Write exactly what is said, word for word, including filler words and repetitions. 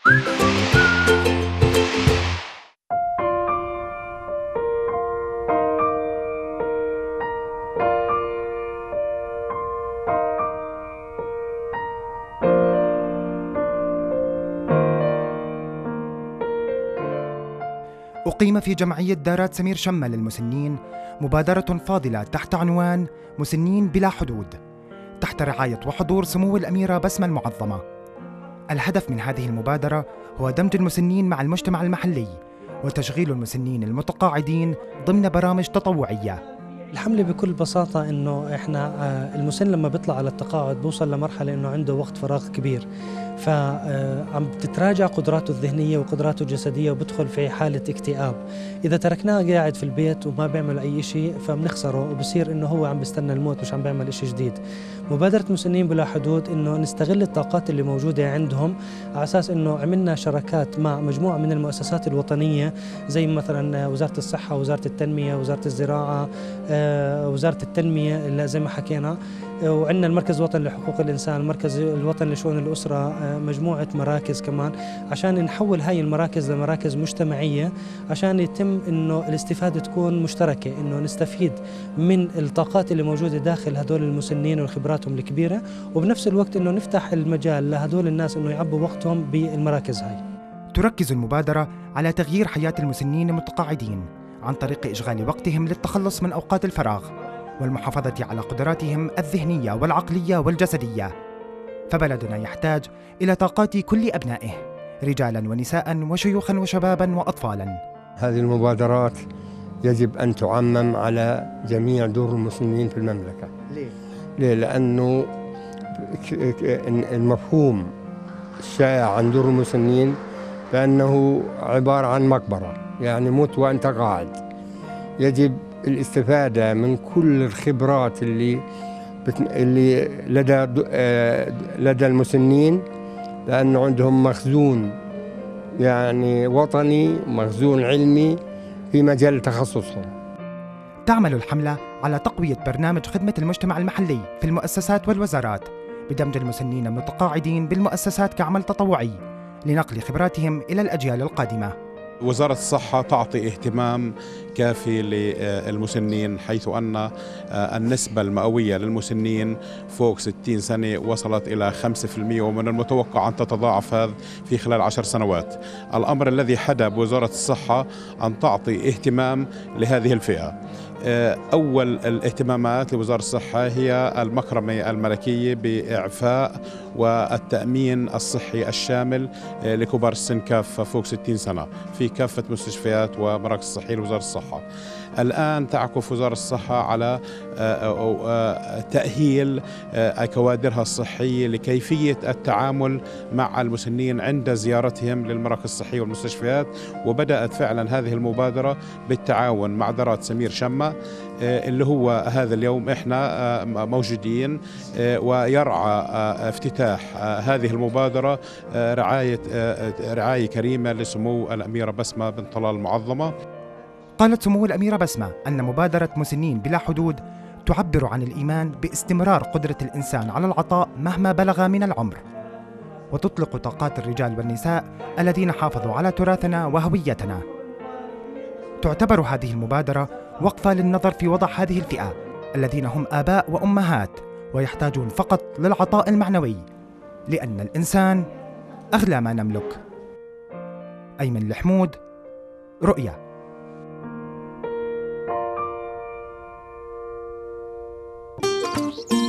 أقيم في جمعية دارات سمير شمة للمسنين مبادرة فاضلة تحت عنوان مسنين بلا حدود، تحت رعاية وحضور سمو الأميرة بسمة المعظمة. الهدف من هذه المبادرة هو دمج المسنين مع المجتمع المحلي وتشغيل المسنين المتقاعدين ضمن برامج تطوعية. الحملة بكل بساطة إنه إحنا المسن لما بيطلع على التقاعد بوصل لمرحلة إنه عنده وقت فراغ كبير، فعم بتتراجع قدراته الذهنية وقدراته الجسدية وبدخل في حالة اكتئاب. إذا تركناه قاعد في البيت وما بيعمل أي شيء فبنخسره وبصير إنه هو عم بيستنى الموت، مش عم بيعمل شيء جديد. مبادرة مسنين بلا حدود إنه نستغل الطاقات اللي موجودة عندهم، على أساس إنه عملنا شراكات مع مجموعة من المؤسسات الوطنية زي مثلا وزارة الصحة، وزارة التنمية، وزارة الزراعة، وزارة التنمية زي ما حكينا، وعندنا المركز الوطني لحقوق الإنسان، المركز الوطني لشؤون الأسرة، مجموعة مراكز كمان، عشان نحول هاي المراكز لمراكز مجتمعية عشان يتم إنه الاستفادة تكون مشتركة، إنه نستفيد من الطاقات اللي موجودة داخل هدول المسنين وخبراتهم الكبيرة، وبنفس الوقت إنه نفتح المجال لهدول الناس إنه يعبوا وقتهم بالمراكز هاي. تركز المبادرة على تغيير حياة المسنين المتقاعدين عن طريق إشغال وقتهم للتخلص من أوقات الفراغ والمحافظة على قدراتهم الذهنية والعقلية والجسدية. فبلدنا يحتاج إلى طاقات كل أبنائه، رجالاً ونساء وشيوخاً وشباباً وأطفالاً. هذه المبادرات يجب أن تعمم على جميع دور المسنين في المملكة. ليه؟ ليه؟ لأنه المفهوم الشائع عن دور المسنين بأنه عبارة عن مقبرة، يعني موت وأنت قاعد. يجب الاستفادة من كل الخبرات اللي بت... اللي لدى لدى المسنين، لأنه عندهم مخزون يعني وطني، مخزون علمي في مجال تخصصهم. تعمل الحملة على تقوية برنامج خدمة المجتمع المحلي في المؤسسات والوزارات بدمج المسنين المتقاعدين بالمؤسسات كعمل تطوعي لنقل خبراتهم إلى الأجيال القادمة. وزارة الصحة تعطي اهتمام كافي للمسنين، حيث أن النسبة المئوية للمسنين فوق ستين سنة وصلت إلى خمسة بالمئة، ومن المتوقع أن تتضاعف هذا في خلال عشر سنوات. الأمر الذي حدا بوزارة الصحة أن تعطي اهتمام لهذه الفئة. أول الاهتمامات لوزارة الصحة هي المكرمة الملكية بإعفاء والتأمين الصحي الشامل لكبار السن كافة فوق ستين سنة في كافة مستشفيات ومراكز صحية لوزارة الصحة. الآن تعكف وزارة الصحة على تأهيل كوادرها الصحية لكيفية التعامل مع المسنين عند زيارتهم للمراكز الصحية والمستشفيات، وبدأت فعلا هذه المبادرة بالتعاون مع دارات سمير شمة اللي هو هذا اليوم احنا موجودين، ويرعى افتتاح هذه المبادرة رعاية رعاية كريمة لسمو الأميرة بسمة بنت طلال المعظمة. قالت سمو الأميرة بسمة أن مبادرة مسنين بلا حدود تعبر عن الإيمان باستمرار قدرة الإنسان على العطاء مهما بلغ من العمر، وتطلق طاقات الرجال والنساء الذين حافظوا على تراثنا وهويتنا. تعتبر هذه المبادرة وقفة للنظر في وضع هذه الفئة الذين هم آباء وأمهات ويحتاجون فقط للعطاء المعنوي، لأن الإنسان أغلى ما نملك. أيمن الحمود، رؤيا. Thank you.